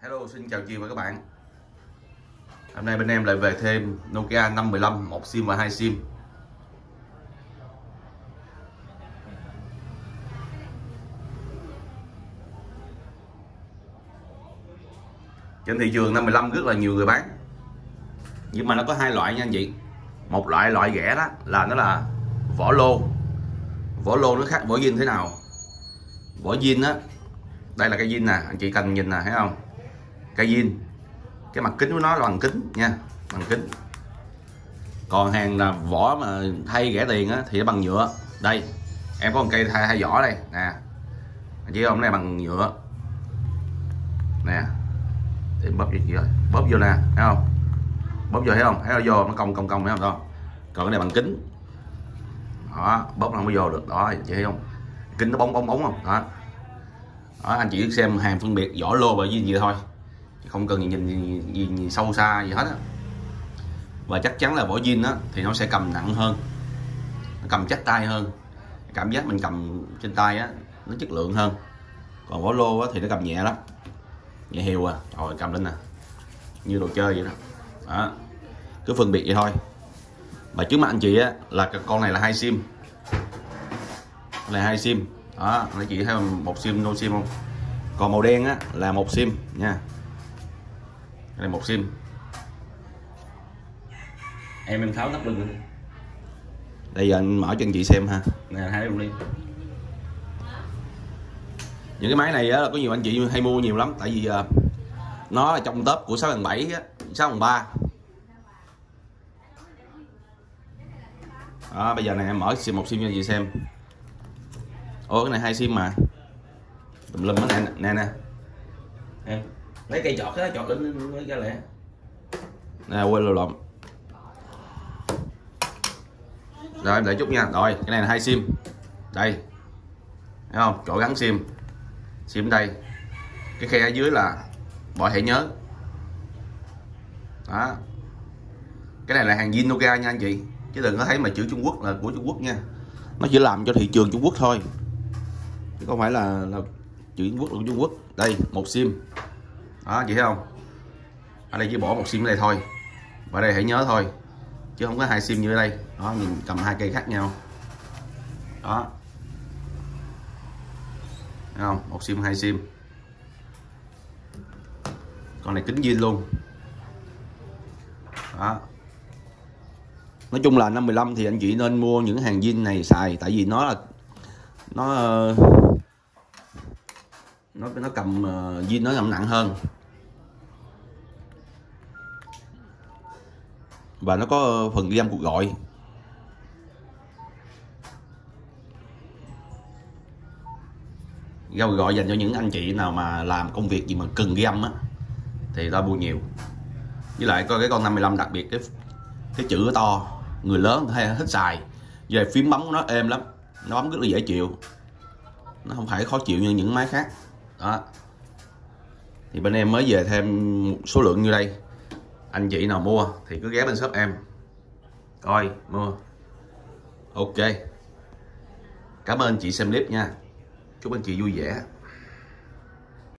Hello, xin chào chị và các bạn. Hôm nay bên em lại về thêm Nokia 515, một sim và hai sim. Trên thị trường 515 rất là nhiều người bán, nhưng mà nó có hai loại nha anh chị. Một loại rẻ đó là nó là vỏ lô. Vỏ lô nó khác vỏ zin thế nào? Vỏ zin á, đây là cây zin nè, anh chị cần nhìn nè, thấy không? Cây zin, cái mặt kính của nó là bằng kính nha, bằng kính. Còn hàng là vỏ mà thay rẻ tiền á thì nó bằng nhựa. Đây em có một cây thay vỏ đây nè, anh chị không, này bằng nhựa nè, thì bóp gì rồi, bóp vô nè, thấy không? Bóp vô thấy không? Thấy nó vô nó cong thấy không đó. Còn cái này bằng kính đó, bóp không có vô được đó, chị thấy không? Kính nó bóng không đó. Đó, anh chị xem hàng phân biệt vỏ lô và gì thôi, không cần nhìn gì sâu xa gì hết á. Và chắc chắn là vỏ zin á thì nó sẽ cầm nặng hơn, nó cầm chắc tay hơn, cảm giác mình cầm trên tay á nó chất lượng hơn. Còn vỏ lô á thì nó cầm nhẹ lắm, nhẹ hiu à, rồi cầm lên nè như đồ chơi vậy đó. Đó, cứ phân biệt vậy thôi. Và trước mặt anh chị á là con này là hai sim, là hai sim đó, anh chị thấy một sim no sim không? Còn màu đen á là một sim nha, đây một sim. Em tháo nắp lưng lên. Đây giờ anh mở cho anh chị xem ha, nè hai luôn đi. Những cái máy này á là có nhiều anh chị hay mua nhiều lắm, tại vì nó là trong top của 6.7 á, 6.3. Đó, bây giờ này em mở một sim cho anh chị xem. Ồ, cái này hai sim mà tùm lum đó nè. Em lấy cây chọt đó, chọt lên ra lẹ nè, quên lộn. Rồi em để chút nha. Rồi cái này là hai sim đây, thấy không? Chỗ gắn sim đây, cái khe ở dưới là bỏ thẻ nhớ đó. Cái này là hàng zin Nokia nha anh chị, chứ đừng có thấy mà chữ Trung Quốc là của Trung Quốc nha, nó chỉ làm cho thị trường Trung Quốc thôi, chứ không phải là chữ Trung Quốc là của Trung Quốc. Đây một sim đó, chị thấy không? Ở đây chỉ bỏ một sim ở đây thôi, và đây hãy nhớ thôi, chứ không có hai sim như ở đây đó. Mình cầm hai cây khác nhau đó, thấy không? Một sim hai sim. Con này kính zin luôn đó. Nói chung là 515 thì anh chị nên mua những hàng zin này xài, tại vì nó cầm zin nó cầm nặng hơn, và nó có phần ghi âm cuộc gọi. Gọi dành cho những anh chị nào mà làm công việc gì mà cần ghi âm á thì ta mua nhiều. Với lại có cái con 515 đặc biệt cái chữ to, người lớn hay thích xài, về phím bấm của nó êm lắm, nó bấm rất là dễ chịu, nó không phải khó chịu như những máy khác đó. Thì bên em mới về thêm một số lượng như đây, anh chị nào mua thì cứ ghé bên shop em coi mua. Ok, cảm ơn chị xem clip nha, chúc anh chị vui vẻ.